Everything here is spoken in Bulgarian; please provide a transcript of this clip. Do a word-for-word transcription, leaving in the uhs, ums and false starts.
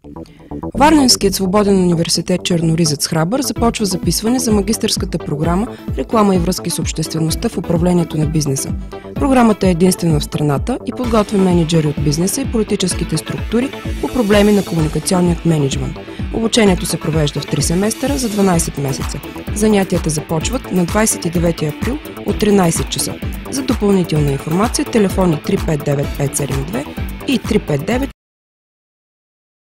Варненският свободен университет Черноризец Храбър започва записване за магистърската програма "Реклама и връзки с обществеността в управлението на бизнеса". Програмата е единствена в страната и подготвя мениджъри от бизнеса и политическите структури по проблеми на комуникационният мениджмънт. Обучението се провежда в три семестъра за дванайсет месеца. Занятията започват на двайсет и девети април от тринайсет часа. За допълнителна информация телефони три пет девет пет седем две и три пет девет